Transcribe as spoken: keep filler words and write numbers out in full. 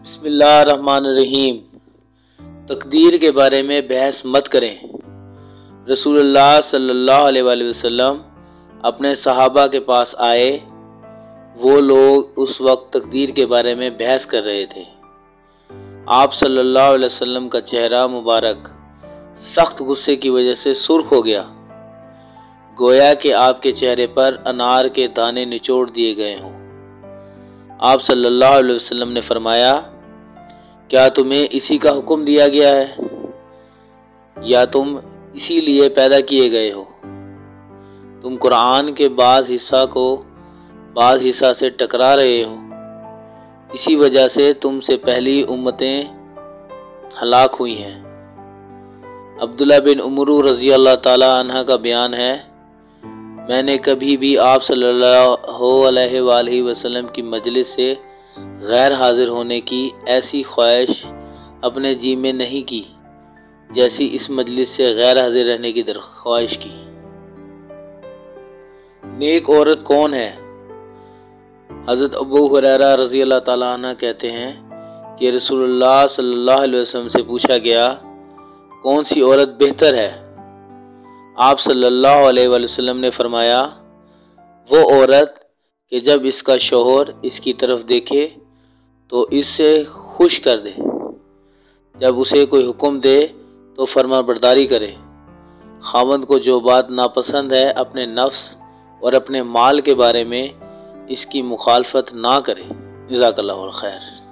بسم اللہ الرحمن الرحیم۔ تقدیر کے بارے میں بحث مت کریں۔ رسول اللہ صلی اللہ علیہ وآلہ وسلم اپنے صحابہ کے پاس آئے، وہ لوگ اس وقت تقدیر کے بارے میں بحث کر رہے تھے۔ آپ صلی اللہ علیہ وسلم کا چہرہ مبارک سخت غصے کی وجہ سے سرخ ہو گیا، گویا کہ آپ کے چہرے پر انار کے دانے نچوڑ دیے گئے ہوں۔ آپ صلی اللہ علیہ وسلم نے فرمایا، کیا تمہیں اسی کا حکم دیا گیا ہے یا تم اسی لیے پیدا کیے گئے ہو؟ تم قرآن کے بعض حصہ کو بعض حصہ سے ٹکرا رہے ہو، اسی وجہ سے تم سے پہلی امتیں ہلاک ہوئی ہیں۔ عبداللہ بن عمرو رضی اللہ تعالی عنہ کا بیان ہے، میں نے کبھی بھی آپ صلی اللہ علیہ وآلہ وسلم کی مجلس سے غیر حاضر ہونے کی ایسی خواہش اپنے جی میں نہیں کی جیسی اس مجلس سے غیر حاضر رہنے کی خواہش کی۔ نیک عورت کون ہے؟ حضرت ابو ہریرہ رضی اللہ تعالیٰ عنہ کہتے ہیں کہ رسول اللہ صلی اللہ علیہ وسلم سے پوچھا گیا، کون سی عورت بہتر ہے؟ آپ صلی اللہ علیہ وآلہ وسلم نے فرمایا، وہ عورت کہ جب اس کا شوہر اس کی طرف دیکھے تو اس سے خوش کر دے، جب اسے کوئی حکم دے تو فرما برداری کرے، خاوند کو جو بات ناپسند ہے اپنے نفس اور اپنے مال کے بارے میں اس کی مخالفت نہ کرے۔ جزاک اللہ خیر۔